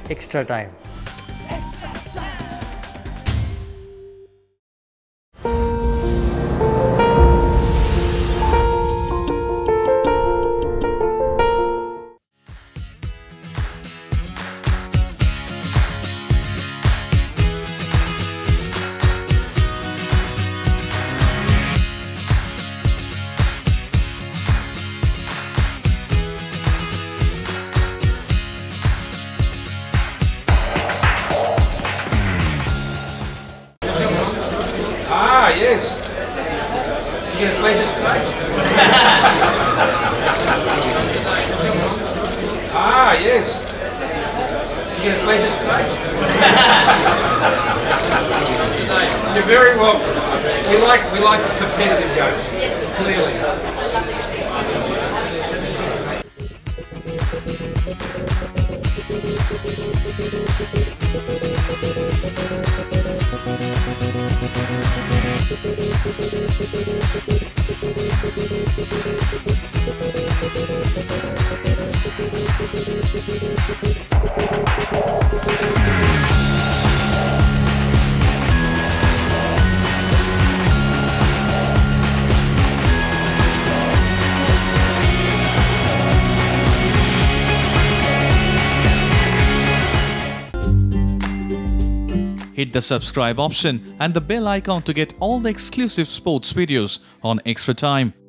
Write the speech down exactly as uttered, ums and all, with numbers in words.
Extra time. Ah, yes. You gonna slay just today? Ah, yes. You gonna slay just today? You're very welcome. We like we like a competitive game. Yes, we do. Clearly. Hit the subscribe option and the bell icon to get all the exclusive sports videos on Extra Time.